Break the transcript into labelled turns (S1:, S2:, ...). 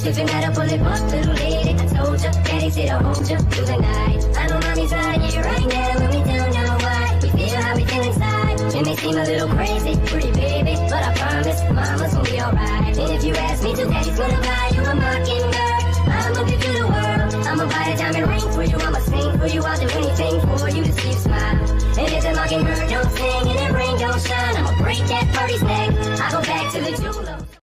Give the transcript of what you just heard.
S1: Sipping that up, pull it up, little lady. I told ya, daddy's here to hold ya through the night. I know mommy's right here, right now, and we don't know why. We feel how we feel inside. It may seem a little crazy, pretty baby, but I promise mama's gonna be alright. And if you ask me to, daddy's gonna buy you a mockingbird. I'ma give you the world. I'ma buy a diamond ring for you. I'ma sing for you. I'll do anything for you to see you smile. And if the mockingbird don't sing and that ring don't shine, I'ma break that birdie's neck. I go back to the jeweler.